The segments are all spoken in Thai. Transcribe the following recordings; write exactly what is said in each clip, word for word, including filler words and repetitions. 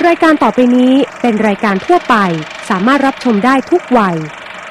รายการต่อไปนี้เป็นรายการทั่วไปสามารถรับชมได้ทุกวัย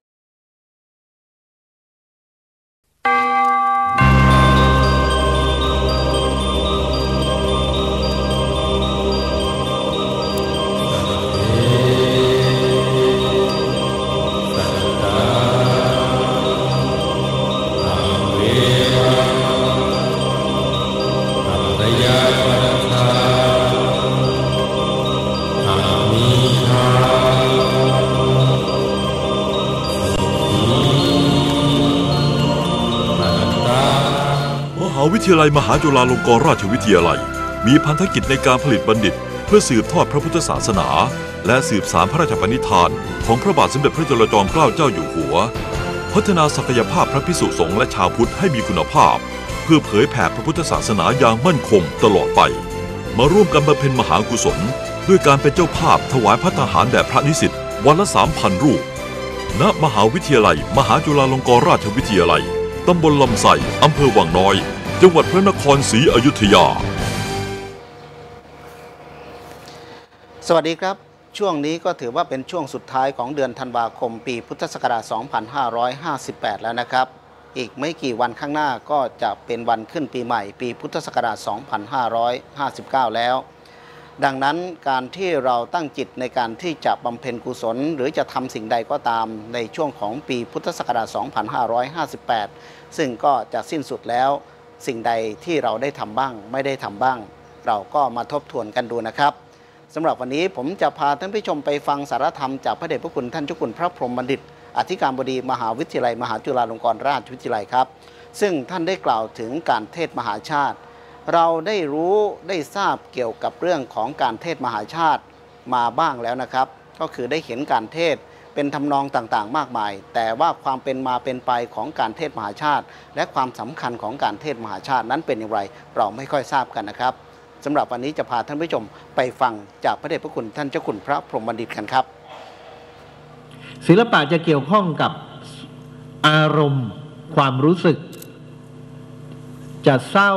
วิทยาลัยมหาจุฬาลงกรณราชวิทยาลัยมีพันธกิจในการผลิตบัณฑิตเพื่อสืบทอดพระพุทธศาสนาและสืบสานพระราชปณิธานของพระบาทสมเด็จพระจุลจอมเกล้าเจ้าอยู่หัวพัฒนาศักยภาพพระภิกษุสงฆ์และชาวพุทธให้มีคุณภาพเพื่อเผยแผ่พระพุทธศาสนาอย่างมั่นคงตลอดไปมาร่วมกันบำเพ็ญมหากุศลด้วยการเป็นเจ้าภาพถวายภัตตาหารแด่พระนิสิตวันละ สามพัน รูปณมหาวิทยาลัยมหาจุฬาลงกรณราชวิทยาลัยตำบลลำไส้อำเภอวังน้อยจังหวัดพระนครศรีอยุธยาสวัสดีครับช่วงนี้ก็ถือว่าเป็นช่วงสุดท้ายของเดือนธันวาคมปีพุทธศักราช สองพันห้าร้อยห้าสิบแปด แล้วนะครับอีกไม่กี่วันข้างหน้าก็จะเป็นวันขึ้นปีใหม่ปีพุทธศักราช สองพันห้าร้อยห้าสิบเก้า แล้วดังนั้นการที่เราตั้งจิตในการที่จะบำเพ็ญกุศลหรือจะทำสิ่งใดก็ตามในช่วงของปีพุทธศักราช สองพันห้าร้อยห้าสิบแปด ซึ่งก็จะสิ้นสุดแล้วสิ่งใดที่เราได้ทำบ้างไม่ได้ทำบ้างเราก็มาทบทวนกันดูนะครับสำหรับวันนี้ผมจะพาท่านผู้ชมไปฟังสารธรรมจากพระเดชพระคุณท่านเจ้าคุณพระพรหมบัณฑิตอธิการบดีมหาวิทยาลัยมหาจุฬาลงกรณราชวิทยาลัยครับซึ่งท่านได้กล่าวถึงการเทศมหาชาติเราได้รู้ได้ทราบเกี่ยวกับเรื่องของการเทศมหาชาติมาบ้างแล้วนะครับก็คือได้เห็นการเทศเป็นทำนองต่างๆมากมายแต่ว่าความเป็นมาเป็นไปของการเทศมหาชาติและความสำคัญของการเทศมหาชาตินั้นเป็นอย่างไรเราไม่ค่อยทราบกันนะครับสำหรับวันนี้จะพาท่านผู้ชมไปฟังจากพระเดชพระคุณท่านเจ้าคุณพระพรหมบัณฑิตกันครับศิลปะจะเกี่ยวข้องกับอารมณ์ความรู้สึกจะเศร้า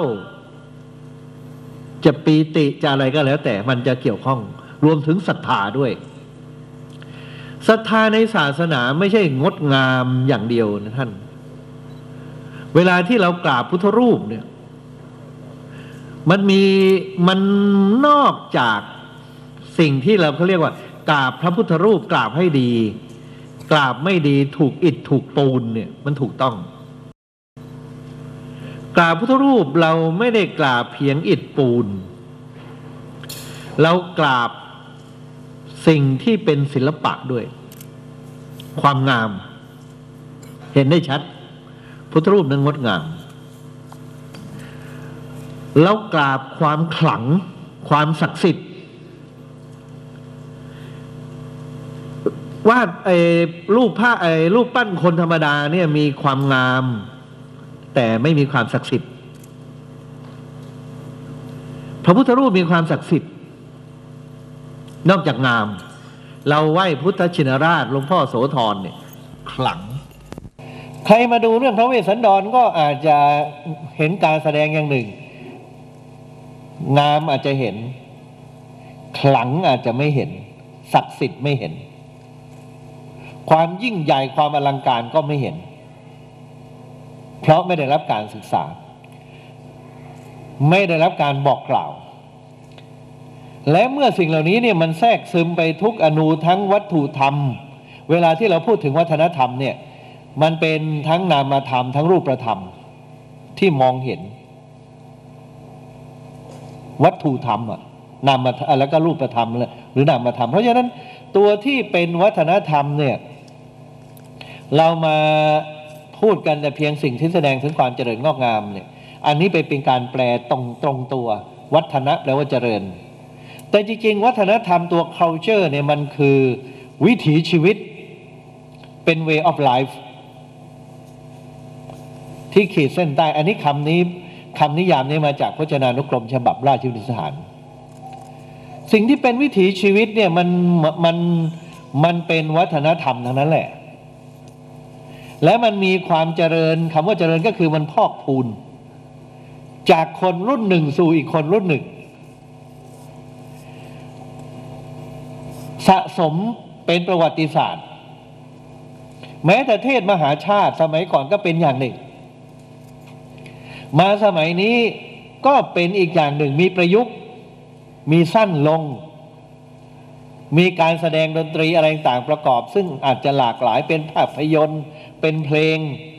จะปีติจะอะไรก็แล้วแต่มันจะเกี่ยวข้องรวมถึงศรัทธาด้วยศรัทธาในศาสนาไม่ใช่งดงามอย่างเดียวนะท่านเวลาที่เรากราบพุทธรูปเนี่ยมันมีมันนอกจากสิ่งที่เราเขาเรียกว่ากราบพระพุทธรูปกราบให้ดีกราบไม่ดีถูกอิฐถูกปูนเนี่ยมันถูกต้องกราบพุทธรูปเราไม่ได้กราบเพียงอิฐปูนเรากราบสิ่งที่เป็นศิลปะด้วยความงามเห็นได้ชัดพุทธรูปนั้นงดงามแล้วกราบความขลังความศักดิ์สิทธิ์วาดไอ้รูปผ้าไอ้รูปปั้นคนธรรมดาเนี่ยมีความงามแต่ไม่มีความศักดิ์สิทธิ์พระพุทธรูปมีความศักดิ์สิทธิ์นอกจากงามเราไหว้พุทธชินราชหลวงพ่อโสธรเนี่ยขลังใครมาดูเรื่องพระเวสสันดรก็อาจจะเห็นการแสดงอย่างหนึ่งงามอาจจะเห็นขลังอาจจะไม่เห็นศักดิ์สิทธิ์ไม่เห็นความยิ่งใหญ่ความอลังการก็ไม่เห็นเพราะไม่ได้รับการศึกษาไม่ได้รับการบอกกล่าวและเมื่อสิ่งเหล่านี้เนี่ยมันแทรกซึมไปทุกอนูทั้งวัตถุธรรมเวลาที่เราพูดถึงวัฒนธรรมเนี่ยมันเป็นทั้งนามธรรมทั้งรูปธรรมที่มองเห็นวัตถุธรรมอะนามธรรมแล้วก็รูปธรรมหรือนามธรรมเพราะฉะนั้นตัวที่เป็นวัฒนธรรมเนี่ยเรามาพูดกันแต่เพียงสิ่งที่แสดงถึงความเจริญงอกงามเนี่ยอันนี้ไปเป็นการแปลตรงตรงตัววัฒนะแปลว่าเจริญแต่จริงๆวัฒนธรรมตัว culture เนี่ยมันคือวิถีชีวิตเป็น way of life ที่ขีดเส้นใต้อันนี้คำนี้คำนิยามนี้มาจากพจนานุกรมฉบับราชวิทยาสารสิ่งที่เป็นวิถีชีวิตเนี่ยมันมันมันเป็นวัฒนธรรมทั้งนั้นแหละและมันมีความเจริญคำว่าเจริญก็คือมันพอกพูนจากคนรุ่นหนึ่งสู่อีกคนรุ่นหนึ่งสะสมเป็นประวัติศาสตร์แม้แต่เทศมหาชาติสมัยก่อนก็เป็นอย่างหนึ่งมาสมัยนี้ก็เป็นอีกอย่างหนึ่งมีประยุกต์มีสั้นลงมีการแสดงดนตรีอะไรต่างประกอบซึ่งอาจจะหลากหลายเป็นภาพยนตร์เป็นเพลง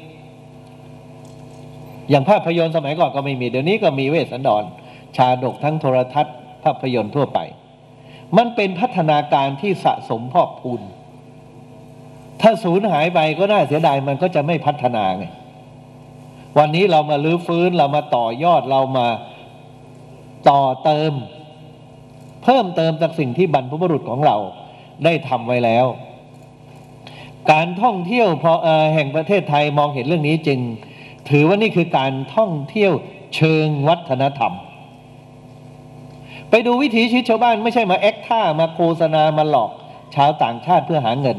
อย่างภาพยนตร์สมัยก่อนก็ไม่มีเดี๋ยวนี้ก็มีเวสสันดรชาดกทั้งโทรทัศน์ภาพยนตร์ทั่วไปมันเป็นพัฒนาการที่สะสมพอกพูนถ้าสูญหายไปก็น่าเสียดายมันก็จะไม่พัฒนาไงวันนี้เรามาลื้อฟื้นเรามาต่อยอดเรามาต่อเติมเพิ่มเติมจากสิ่งที่บรรพบุรุษของเราได้ทำไว้แล้วการท่องเที่ยวพอแห่งประเทศไทยมองเห็นเรื่องนี้จึงถือว่านี่คือการท่องเที่ยวเชิงวัฒนธรรมไปดูวิถีชีวิตชาวบ้านไม่ใช่มาแอคท่ามาโฆษณามาหลอกชาวต่างชาติเพื่อหาเงิน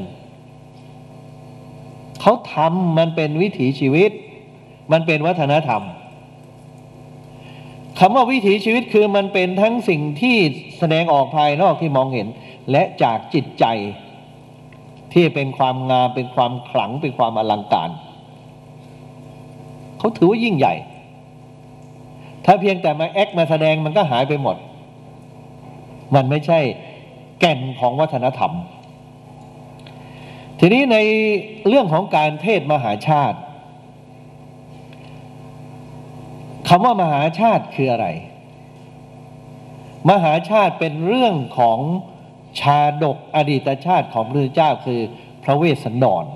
เขาทำมันเป็นวิถีชีวิตมันเป็นวัฒนธรรมคำว่าวิถีชีวิตคือมันเป็นทั้งสิ่งที่แสดงออกภายนอกที่มองเห็นและจากจิตใจที่เป็นความงามเป็นความขลังเป็นความอลังการเขาถือว่ายิ่งใหญ่ถ้าเพียงแต่มาแอคมาแสดงมันก็หายไปหมดมันไม่ใช่แก่นของวัฒนธรรมทีนี้ในเรื่องของการเทศมหาชาติคำว่ามหาชาติคืออะไรมหาชาติเป็นเรื่องของชาดกอดีตชาติของพระพุทธเจ้าคือพระเวสสันดร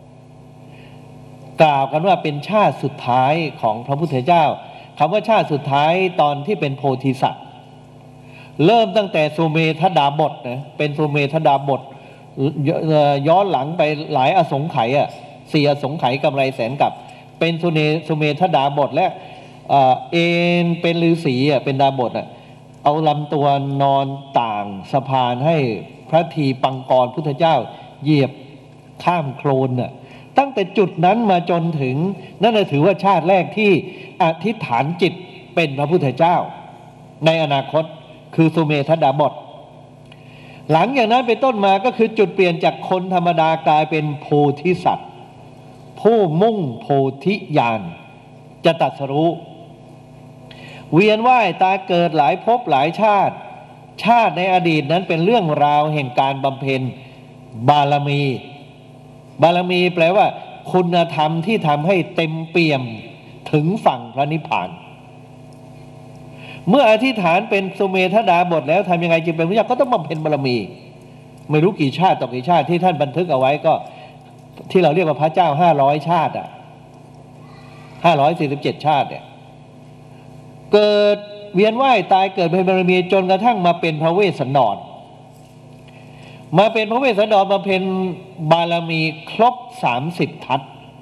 กล่าวกันว่าเป็นชาติสุดท้ายของพระพุทธเจ้าคำว่าชาติสุดท้ายตอนที่เป็นโพธิสัตว์เริ่มตั้งแต่สุเมธดาบทนะเป็นสุเมธดาบทย้อนหลังไปหลายอสงไขยอ่ะสี่อสงไขยกำไรแสนกับเป็นสุเนสุเมธดาบทและเอ็นเป็นฤาษีอ่ะเป็นดาบทอ่ะเอาลำตัวนอนต่างสะพานให้พระทีปังกรพุทธเจ้าเหยียบข้ามโคลนน่ะตั้งแต่จุดนั้นมาจนถึงนั่นถือว่าชาติแรกที่อธิษฐานจิตเป็นพระพุทธเจ้าในอนาคตคือสุเมธดาบทหลังอย่างนั้นเป็นต้นมาก็คือจุดเปลี่ยนจากคนธรรมดากลายเป็นโพธิสัตว์ผู้มุ่งโพธิญาณจะตรัสรู้เวียนว่ายตายเกิดหลายภพหลายชาติชาติในอดีตนั้นเป็นเรื่องราวแห่งการบำเพ็ญบารมีบารมีแปลว่าคุณธรรมที่ทำให้เต็มเปี่ยมถึงฝั่งพระนิพพานเมื่ออธิษฐานเป็นสุเมธดาบทแล้วทำยังไงจึงเป็นพระเจ้าก็ต้องบำเพ็ญบารมีไม่รู้กี่ชาติต่อกี่ชาติที่ท่านบันทึกเอาไว้ก็ที่เราเรียกว่าพระเจ้าห้าร้อยชาติอ่ะห้าร้อยสี่สิบเจ็ดชาติเนี่ยเกิดเวียนว่ายตายเกิดเป็นบารมีจนกระทั่งมาเป็นพระเวสสันดรมาเป็นพระเวสสันดรมาเป็นบารมีครบสามสิบทัศ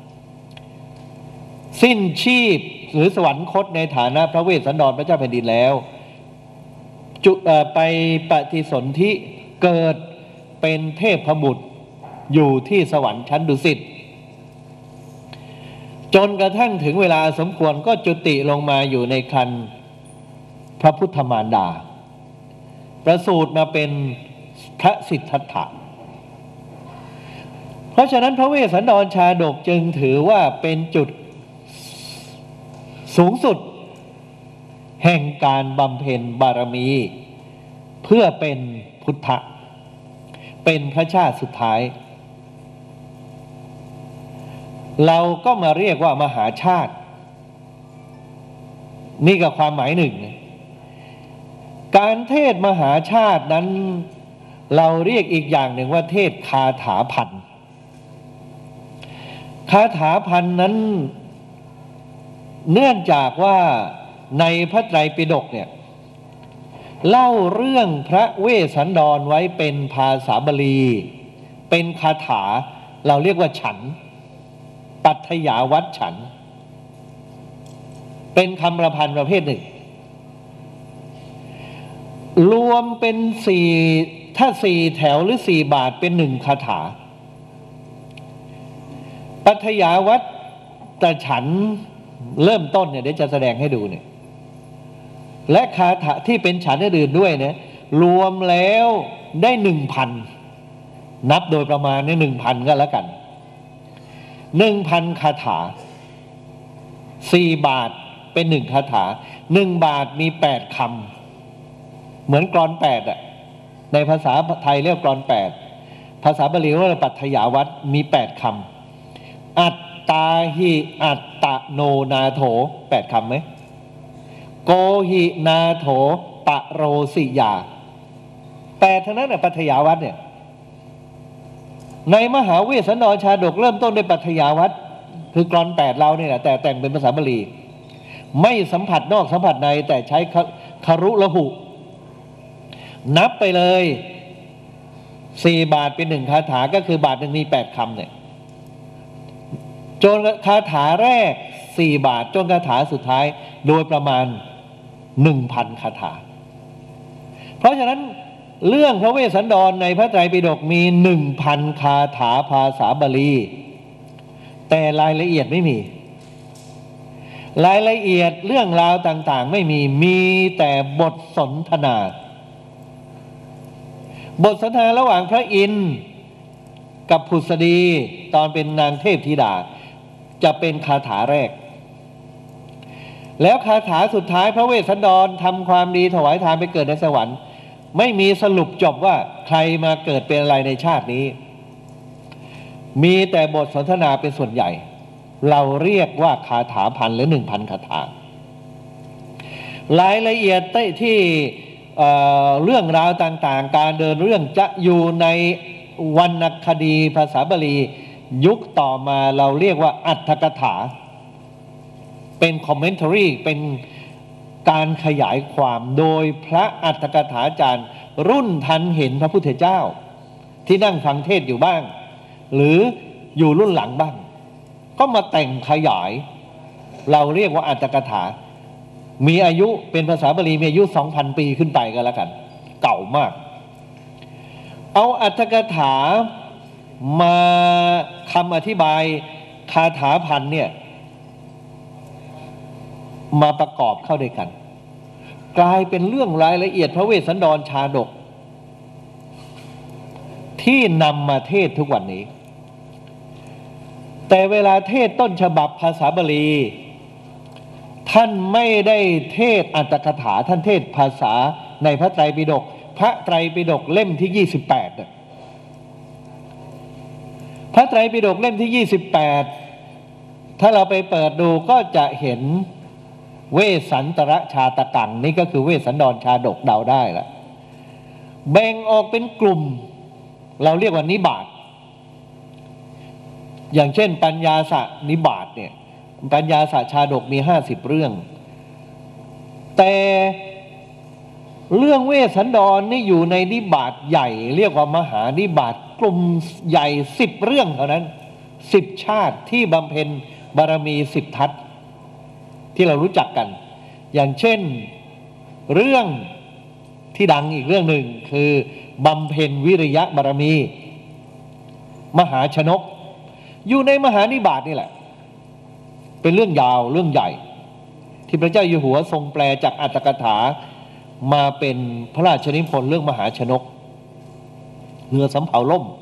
สิ้นชีพหรือสวรรคตในฐานะพระเวสสันดรพระเจ้าแผ่นดินแล้วจุไปปฏิสนธิเกิดเป็นเทพบุตรอยู่ที่สวรรค์ชั้นดุสิตจนกระทั่งถึงเวลาสมควรก็จุติลงมาอยู่ในครรภ์พระพุทธมารดาประสูติมาเป็นพระสิทธัตถะเพราะฉะนั้นพระเวสสันดรชาดกจึงถือว่าเป็นจุดสูงสุดแห่งการบำเพ็ญบารมีเพื่อเป็นพุทธะเป็นพระชาติสุดท้ายเราก็มาเรียกว่ามหาชาตินี่ก็ความหมายหนึ่งการเทศมหาชาตินั้นเราเรียกอีกอย่างหนึ่งว่าเทศคาถาพันธ์คาถาพันธ์นั้นเนื่องจากว่าในพระไตรปิฎกเนี่ยเล่าเรื่องพระเวสสันดรไว้เป็นภาษาบาลีเป็นคาถาเราเรียกว่าฉันปัทยาวัดฉันเป็นคำประพันธ์ประเภทหนึ่งรวมเป็นสี่ถ้าสี่แถวหรือสี่บาทเป็นหนึ่งคาถาปัทยาวัดแต่ฉันเริ่มต้นเนี่ยเดี๋ยวจะแสดงให้ดูเนี่ยและคาถาที่เป็นฉันอื่นด้วยเนี่ยรวมแล้วได้หนึ่งพันนับโดยประมาณนี่หนึ่งพันก็แล้วกันหนึ่งพันคาถาสี่บาทเป็นหนึ่งคาถาหนึ่งบาทมีแปดคำเหมือนกลอนแปดอะในภาษาไทยเรียกกลอนแปดภาษาบาลีเรียกปัทยาวัตรมีแปดคำอัตตาหิอัตตโนนาโถแปดคำไหมโกหินาโถปะโรสิยาแปดทั้งนั้นน่ะปัทยาวัตรเนี่ยในมหาเวสสันดรชาดกเริ่มต้นด้วยปัทยาวัตรคือกลอนแปดเราเนี่ยแหละแต่แต่งเป็นภาษาบาลีไม่สัมผัสนอกสัมผัสในแต่ใช้คารุละหุนับไปเลยสี่บาทเป็นหนึ่งคาถาก็คือบาทหนึ่งมีแปดคำเนี่ยจนคาถาแรกสี่บาทจนคาถาสุดท้ายโดยประมาณหนึ่งพันคาถาเพราะฉะนั้นเรื่องพระเวสสันดรในพระไตรปิฎกมีหนึ่งพันคาถาภาษาบาลีแต่รายละเอียดไม่มีรายละเอียดเรื่องราวต่างๆไม่มีมีแต่บทสนทนาบทสนทนาระหว่างพระอินทร์กับผุษดีตอนเป็นนางเทพธิดาจะเป็นคาถาแรกแล้วคาถาสุดท้ายพระเวสสันดรทำความดีถวายทานไปเกิดในสวรรค์ไม่มีสรุปจบว่าใครมาเกิดเป็นอะไรในชาตินี้มีแต่บทสนทนาเป็นส่วนใหญ่เราเรียกว่าคาถาพันหรือหนึ่งพันคาถารายละเอียดที่เอ่อเรื่องราวต่างๆการเดินเรื่องจะอยู่ในวรรณคดีภาษาบาลียุคต่อมาเราเรียกว่าอัตถกถาเป็นคอมเมนต์รีเป็นการขยายความโดยพระอัตถกถาจารย์รุ่นทันเห็นพระพุทธเจ้าที่นั่งฟังเทศอยู่บ้างหรืออยู่รุ่นหลังบ้างก็มาแต่งขยายเราเรียกว่าอัตถกถามีอายุเป็นภาษาบาลีมีอายุ สองพัน ปีขึ้นไปก็แล้วกันเก่ามากเอาอัตถกถามาคำอธิบายคาถาพันเนี่ยมาประกอบเข้าด้วยกันกลายเป็นเรื่องรายละเอียดพระเวสสันดรชาดกที่นำมาเทศทุกวันนี้แต่เวลาเทศต้นฉบับภาษาบาลีท่านไม่ได้เทศอัตถกถาท่านเทศภาษาในพระไตรปิฎกพระไตรปิฎกเล่มที่ยี่สิบแปดพระไตรปิฎกเล่มที่ยี่สิบแปดถ้าเราไปเปิดดูก็จะเห็นเวสสันตรชาตกังนี่ก็คือเวสสันดรชาดกเดาได้ละแบ่งออกเป็นกลุ่มเราเรียกว่านิบาตอย่างเช่นปัญญาสะนิบาตเนี่ยปัญญาสะชาดกมีห้าสิบเรื่องแต่เรื่องเวสสันดรนี่อยู่ในนิบาตใหญ่เรียกว่ามหานิบาตกลุ่มใหญ่สิบเรื่องเท่านั้นสิบชาติที่บำเพ็ญบารมีสิบทัศที่เรารู้จักกันอย่างเช่นเรื่องที่ดังอีกเรื่องหนึ่งคือบำเพ็ญวิริยะบารมีมหาชนกอยู่ในมหานิบาตนี่แหละเป็นเรื่องยาวเรื่องใหญ่ที่พระเจ้าอยู่หัวทรงแปลจากอัตถกถามาเป็นพระราชนิพนธ์เรื่องมหาชนกเรือสำเภาล่ม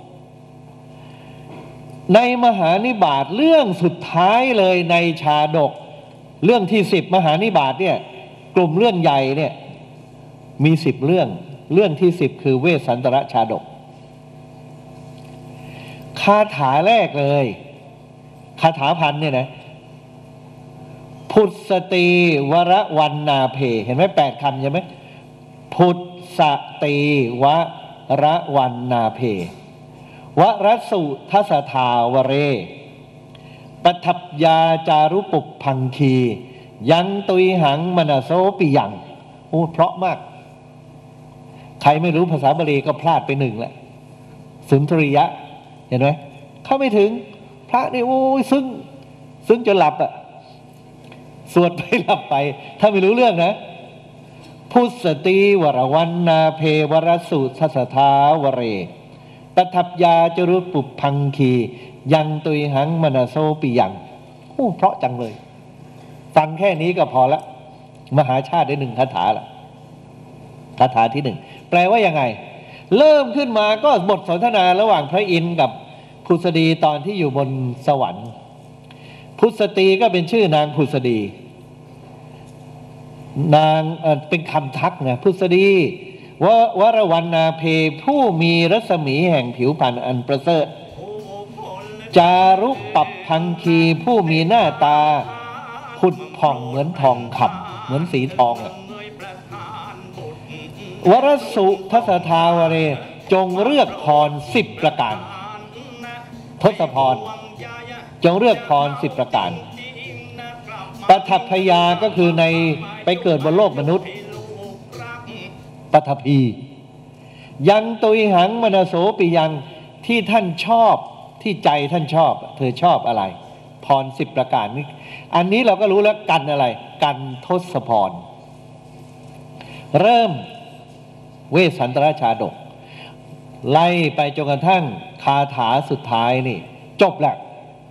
ในมหานิบาตเรื่องสุดท้ายเลยในชาดกเรื่องที่สิบมหานิบาตเนี่ยกลุ่มเรื่องใหญ่เนี่ยมีสิบเรื่องเรื่องที่สิบคือเวสสันตรชาดกคาถาแรกเลยคาถาพันเนี่ยนะพุทธตีวรวันนาเพเห็นไหมแปดคำใช่ไหมพุทธตีวรวันนาเพวรสุทัสทาวเรปทัพยาจารุปุพังคียังตุยหังมนาโซปิยังโอ้เพราะมากใครไม่รู้ภาษาบาลีก็พลาดไปหนึ่งแหละสุนทรียะเห็นไหมเข้าไม่ถึงพระนี่โอ้ยซึ้งซึ้งจนหลับอ่ะสวดไปหลับไปถ้าไม่รู้เรื่องนะพุทธตีวรวันนาเพวรสุทัสทาวเรปทัพยาจารุปุพังคียังตุยหังมนาโซปิยังโอ้เพราะจังเลยฟังแค่นี้ก็พอละมหาชาติได้หนึ่งคาถาละคาถาที่หนึ่งแปลว่ายังไงเริ่มขึ้นมาก็บทสนทนาระหว่างพระอินทร์กับผุษดีตอนที่อยู่บนสวรรค์ผุษตีก็เป็นชื่อนางผุษดีนางเอ่อเป็นคำทักนะผุษดีววรวรรณาเพผู้มีรัศมีแห่งผิวพรรณอันประเสริฐจารุปัปพังคีผู้มีหน้าตาผุดผ่องเหมือนทองคำเหมือนสีทองอะวรสุทัสทาวเรจงเลือกพรสิบประการทศพรจงเลือกพรสิบประการปทัพพยาก็คือในไปเกิดบนโลกมนุษย์ปทัพพียังตุยหังมนโสปิยังที่ท่านชอบที่ใจท่านชอบเธอชอบอะไรพรสิบประการนี้อันนี้เราก็รู้แล้วกันอะไรกันทศพรเริ่มเวสสันตรชาดกไล่ไปจนกระทั่งคาถาสุดท้ายนี่จบแล้ว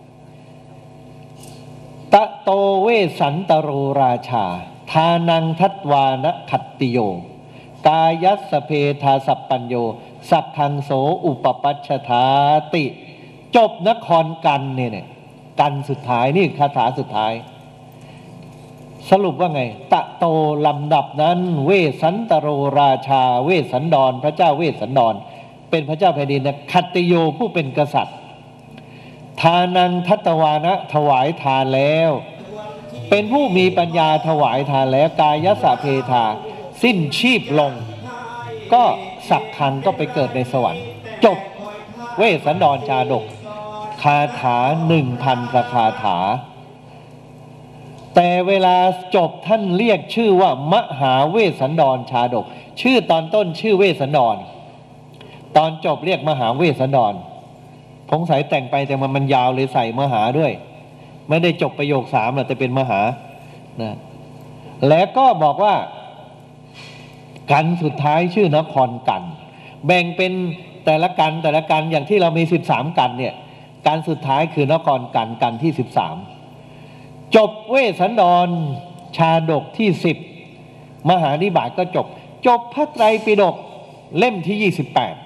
ตะโตเวสันตโรราชาทานังทัตวานขัตติโยกายัสสเพทาสัพปัญโยสักทังโสอุปปัชชทาติจบนครกันเนี่ยกันสุดท้ายนี่คาถาสุดท้ายสรุปว่าไงตะโตลำดับนั้นเวสันตโรราชาเวสสันดรพระเจ้าเวสสันดรเป็นพระเจ้าแผ่นดินนะขัตติโยผู้เป็นกษัตริย์ทานังทัตวานะถวายทานแล้วเป็นผู้มีปัญญาถวายทานแล้วกายสะเพทาสิ้นชีพลงก็สักคังก็ไปเกิดในสวรรค์จบเวสสันดรชาดกคาถาหนึ่งพันประคาถาแต่เวลาจบท่านเรียกชื่อว่ามหาเวสสันดรชาดกชื่อตอนต้นชื่อเวสสันดรตอนจบเรียกมหาเวสสันดรสงสัยแต่งไปแต่มันมันยาวเลยใส่มหาด้วยไม่ได้จบประโยคสามแต่เป็นมหานะแล้วก็บอกว่ากันสุดท้ายชื่อนครกันแบ่งเป็นแต่ละกันแต่ละกันอย่างที่เรามีสิบสามกันเนี่ยกันสุดท้ายคือนครกันกันที่สิบสามจบเวสสันดรชาดกที่สิบมหานิบาตก็จบจบพระไตรปิฎกเล่มที่ยี่สิบแปด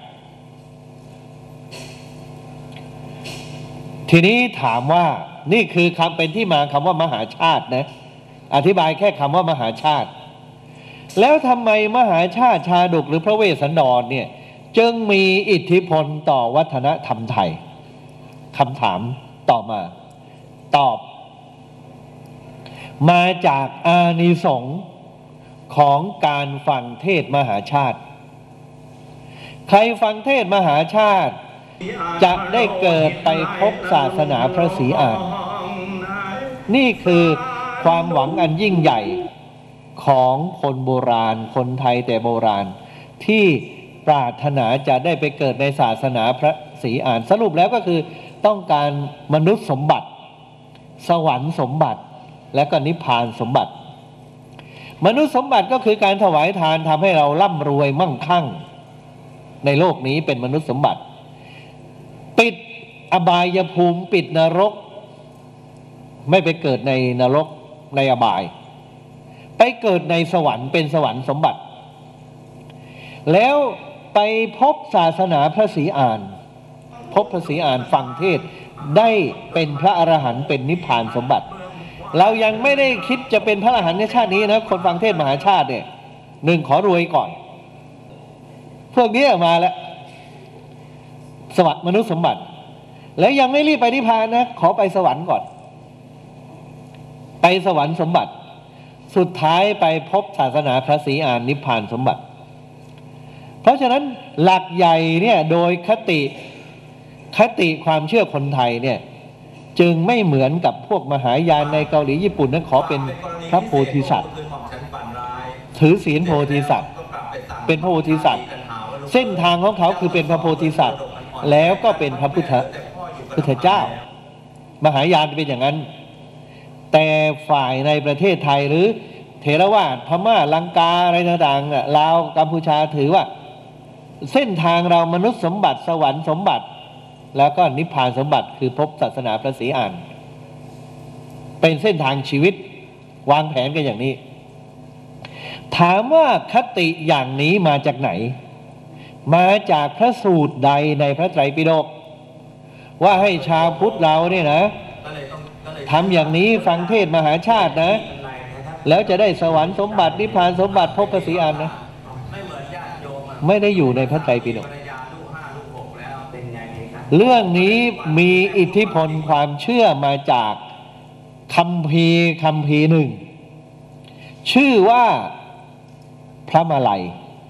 ทีนี้ถามว่านี่คือคำเป็นที่มาคำว่ามหาชาตินะอธิบายแค่คำว่ามหาชาติแล้วทำไมมหาชาติชาดกหรือพระเวสสันดรเนี่ยจึงมีอิทธิพลต่อวัฒนธรรมไทยคำถามต่อมาตอบมาจากอานิสงส์ของการฟังเทศมหาชาติใครฟังเทศมหาชาติจะได้เกิดไปพบศาสนาพระศรีอานนี่คือความหวังอันยิ่งใหญ่ของคนโบราณคนไทยแต่โบราณที่ปรารถนาจะได้ไปเกิดในศาสนาพระศรีอานสรุปแล้วก็คือต้องการมนุษย์สมบัติสวรรค์สมบัติและก็นิพพานสมบัติมนุษย์สมบัติก็คือการถวายทานทำให้เราร่ำรวยมั่งคั่งในโลกนี้เป็นมนุษย์สมบัติปิดอบายภูมิปิดนรกไม่ไปเกิดในนรกในอบายไปเกิดในสวรรค์เป็นสวรรค์สมบัติแล้วไปพบศาสนาพระศรีอานพบพระศรีอานฟังเทศได้เป็นพระอรหันต์เป็นนิพพานสมบัติเรายังไม่ได้คิดจะเป็นพระอรหันต์ในชาตินี้นะคนฟังเทศมหาชาติเนี่ยหนึ่งขอรวยก่อนพวกนี้มาแล้วสวรรค์มนุษย์สมบัติแล้วยังไม่รีบไปนิพพานนะขอไปสวรรค์ก่อนไปสวรรค์สมบัติสุดท้ายไปพบศาสนาพระศรีอานนิพพานสมบัติเพราะฉะนั้นหลักใหญ่เนี่ยโดยคติคติความเชื่อคนไทยเนี่ยจึงไม่เหมือนกับพวกมหายานในเกาหลีญี่ปุ่นนั้นขอเป็นพระโพธิสัตว์ถือศีลโพธิสัตว์เป็นพระโพธิสัตว์เส้นทางของเขาคือเป็นพระโพธิสัตว์แล้วก็เป็นพระพุทธพุทธเจ้ามหายานเป็นอย่างนั้นแต่ฝ่ายในประเทศไทยหรือเถรวาทพม่าลังกาอะไรต่างๆลาวกัมพูชาถือว่าเส้นทางเรามนุษย์สมบัติสวรรค์สมบัติแล้วก็นิพพานสมบัติคือพบศาสนาพระศรีอานเป็นเส้นทางชีวิตวางแผนกันอย่างนี้ถามว่าคติอย่างนี้มาจากไหนมาจากพระสูตรใดในพระไตรปิฎกว่าให้ชาวพุทธเราเนี่ยนะทำอย่างนี้ฟังเทศมหาชาตินะแล้วจะได้สวรรค์สมบัตินิพพานสมบัติพบพระศรีอานนะไม่ได้อยู่ในพระไตรปิฎกเรื่องนี้มีอิทธิพลความเชื่อมาจากคัมภีร์คัมภีร์หนึ่งชื่อว่าพระมาลัย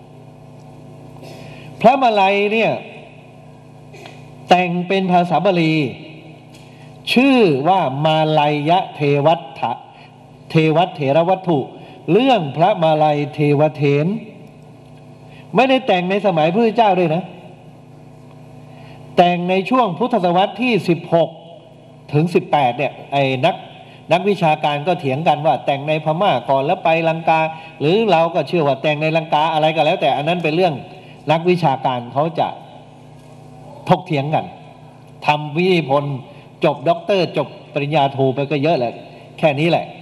พระมาลัยเนี่ยแต่งเป็นภาษาบาลีชื่อว่ามาลัยเทวัตถะเทวัตเถรวัตถุเรื่องพระมาลัยเทวเถรไม่ได้แต่งในสมัยพระพุทธเจ้าด้วยนะแต่งในช่วงพุทธศตวรรษที่สิบหกถึงสิบแปดเนี่ยไอ้นักนักวิชาการก็เถียงกันว่าแต่งในพม่าก่อนแล้วไปลังกาหรือเราก็เชื่อว่าแต่งในลังกาอะไรก็แล้วแต่อันนั้นเป็นเรื่องนักวิชาการเขาจะถกเถียงกันทำวิทยาพลจบด็อกเตอร์จบปริญญาโทไปก็เยอะแหละแค่นี้แหละ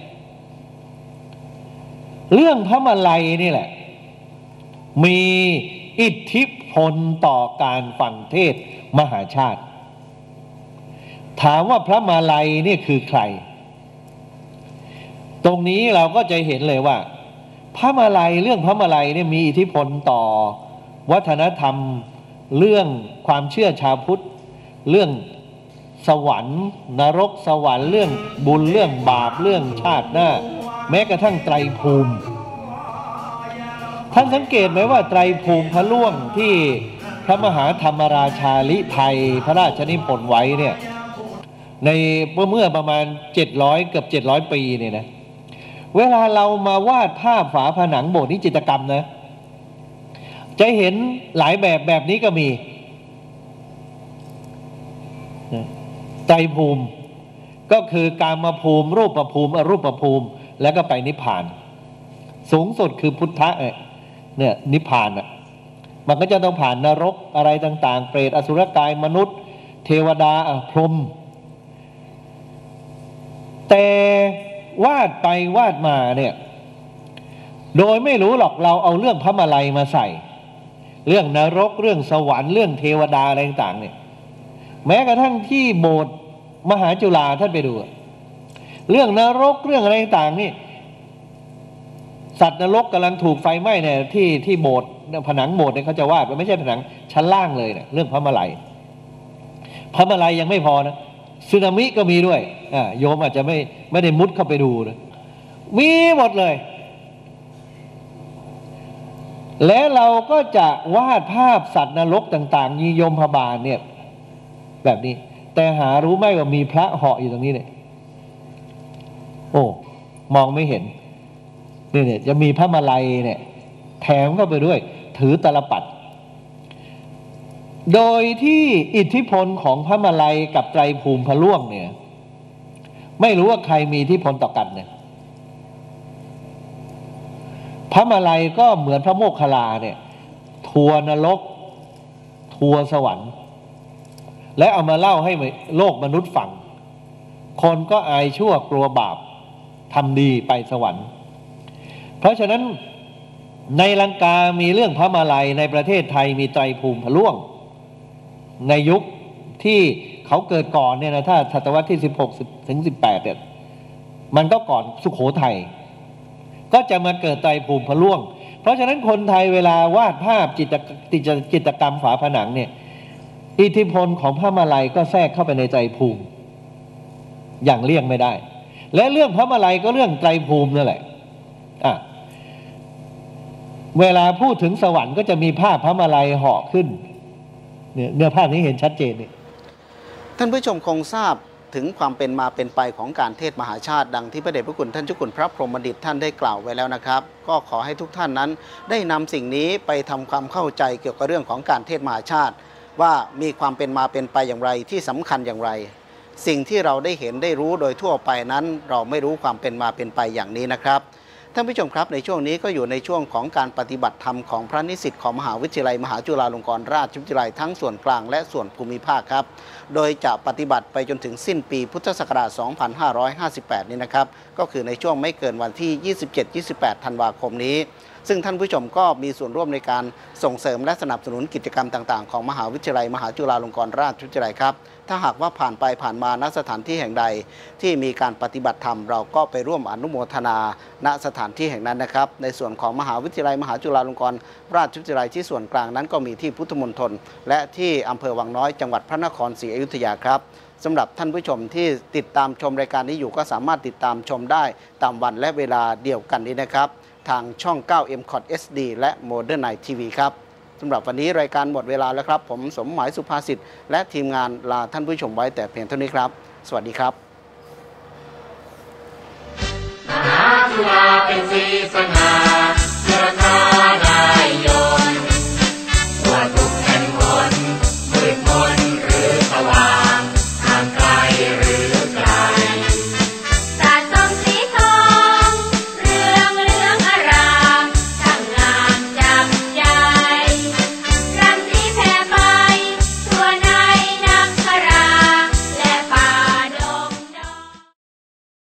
เรื่องพระมาลัยนี่แหละมีอิทธิพลต่อการฟังเทศมหาชาติถามว่าพระมาลัยนี่คือใครตรงนี้เราก็จะเห็นเลยว่าพระมาลัยเรื่องพระมาลัยเนี่ยมีอิทธิพลต่อวัฒนธรรมเรื่องความเชื่อชาวพุทธเรื่องสวรรค์นรกสวรรค์เรื่องบุญเรื่องบาปเรื่องชาติหน้าแม้กระทั่งไตรภูมิท่านสังเกตไหมว่าไตรภูมิพระล่วงที่พระมหาธรรมราชาลิไทยพระราชนิพนธ์ไว้เนี่ยในเมื่อประมาณเจ็ดร้อยเกือบเจ็ดร้อยปีเนี่ยนะเวลาเรามาวาดภาพฝาผนังโบสถ์นี่จิตรกรรมนะจะเห็นหลายแบบแบบนี้ก็มีไตรภูมิก็คือกามภูมิรูปภูมิอรูปภูมิแล้วก็ไปนิพพานสูงสุดคือพุทธะเนี่ยนิพพานอ่ะมันก็จะต้องผ่านนรกอะไรต่างๆเปรตอสุรกายมนุษย์เทวดาพรหมแต่วาดไปวาดมาเนี่ยโดยไม่รู้หรอกเราเอาเรื่องพระมาลัยมาใส่เรื่องนรกเรื่องสวรรค์เรื่องเทวดาอะไรต่างๆเนี่ยแม้กระทั่งที่โบสถ์มหาจุฬาท่านไปดูเรื่องนรกเรื่องอะไรต่างๆนี่สัตว์นรกกำลังถูกไฟไหม้เนี่ยที่ที่โบสถ์ผนังโบสถ์เนี่ยเขาจะวาดไม่ใช่ผนังชั้นล่างเลยเนี่ยเรื่องพระมาลัยพระมาลัยยังไม่พอนะสึนามิก็มีด้วยอ่าโยมอาจจะไม่ไม่ได้มุดเข้าไปดูนะมีหมดเลยและเราก็จะวาดภาพสัตว์นรกต่างๆมียมพบาลเนี่ยแบบนี้แต่หารู้ไหมว่ามีพระเหาะอยู่ตรงนี้เนี่ยโอ้มองไม่เห็นนี่เนี่ยจะมีพระมาลัยเนี่ยแถมเข้าไปด้วยถือตลปัดโดยที่อิทธิพลของพระมาลัยกับไตรภูมิพระล่วงเนี่ยไม่รู้ว่าใครมีอิทธิพลต่อกันเนี่ยพระมาลัยก็เหมือนพระโมคคัลลาเนี่ยทัวร์นรกทัวร์สวรรค์และเอามาเล่าให้โลกมนุษย์ฟังคนก็อายชั่วกลัวบาปทำดีไปสวรรค์เพราะฉะนั้นในลังกามีเรื่องพระมาลัยในประเทศไทยมีไตรภูมิพระล่วงในยุคที่เขาเกิดก่อนเนี่ยนะถ้าศตวรรษที่สิบหกถึงสิบแปดเนี่ยมันก็ก่อนสุโขทัยก็จะมาเกิดไตรภูมิพระล่วงเพราะฉะนั้นคนไทยเวลาวาดภาพจิตจิตรกรรมฝาผนังเนี่ยอิทธิพลของพระมาลัยก็แทรกเข้าไปในไตรภูมิอย่างเลี่ยงไม่ได้และเรื่องพระมาลัยก็เรื่องไตรภูมินั่นแหละอ่ะเวลาพูดถึงสวรรค์ก็จะมีภาพพระมาลัยเหาะขึ้นเนี่ยเนื้อภาพนี้เห็นชัดเจนนี่ท่านผู้ชมคงทราบถึงความเป็นมาเป็นไปของการเทศมหาชาติดังที่พระเดชพระคุณท่านเจ้าคุณพระพรหมบัณฑิตท่านได้กล่าวไว้แล้วนะครับก็ขอให้ทุกท่านนั้นได้นำสิ่งนี้ไปทำความเข้าใจเกี่ยวกับเรื่องของการเทศมหาชาติว่ามีความเป็นมาเป็นไปอย่างไรที่สำคัญอย่างไรสิ่งที่เราได้เห็นได้รู้โดยทั่วไปนั้นเราไม่รู้ความเป็นมาเป็นไปอย่างนี้นะครับท่านผู้ชมครับในช่วงนี้ก็อยู่ในช่วงของการปฏิบัติธรรมของพระนิสิตของมหาวิทยาลัยมหาจุฬาลงกรณราชวิทยาลัยทั้งส่วนกลางและส่วนภูมิภาคครับโดยจะปฏิบัติไปจนถึงสิ้นปีพุทธศักราช สองพันห้าร้อยห้าสิบแปด นี้นะครับก็คือในช่วงไม่เกินวันที่ ยี่สิบเจ็ด ยี่สิบแปด ธันวาคมนี้ซึ่งท่านผู้ชมก็มีส่วนร่วมในการส่งเสริมและสนับสนุนกิจกรรมต่างๆของมหาวิทยาลัยมหาจุฬาลงกรณราชวิทยาลัยครับถ้าหากว่าผ่านไปผ่านมาณสถานที่แห่งใดที่มีการปฏิบัติธรรมเราก็ไปร่วมอนุโมทนาณสถานที่แห่งนั้นนะครับในส่วนของมหาวิทยาลัยมหาจุฬาลงกรณราชวิทยาลัยที่ส่วนกลางนั้นก็มีที่พุทธมณฑลและที่อำเภอวังน้อยจังหวัดพระนครศรีอยุธยาครับสำหรับท่านผู้ชมที่ติดตามชมรายการนี้อยู่ก็สามารถติดตามชมได้ตามวันและเวลาเดียวกันนี้นะครับทางช่อง เก้า เอ็ม คอท เอส ดี และ Modern Night ที วี ครับสำหรับวันนี้รายการหมดเวลาแล้วครับผมสมหมายสุภาษิตและทีมงานลาท่านผู้ชมไว้แต่เพียงเท่านี้ครับสวัสดีครับมหาจุฬาเป็นศรีสง่า